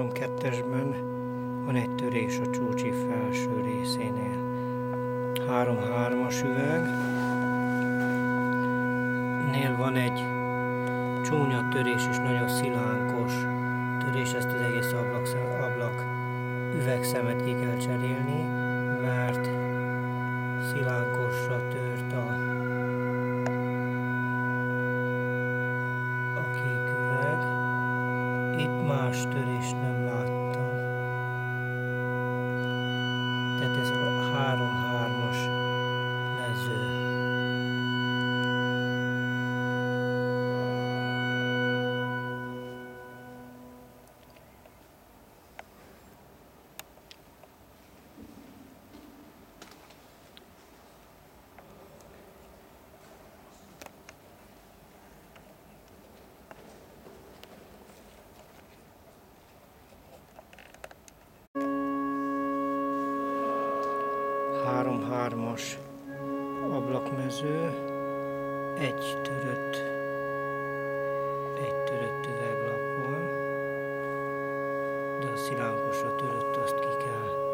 3-2-esben van egy törés a csúcsi felső részénél. 3-3-as üvegnél van egy csúnya törés és nagyon szilánkos törés, ezt az egész ablak üvegszemet ki kell cserélni, mert szilánkosra tört a kék üveg. Itt más törést nem láttam. Tehát ez a 3-3-as mező. Hármas ablakmező, egy törött üveglap van, de a szilánkosra törött, azt ki kell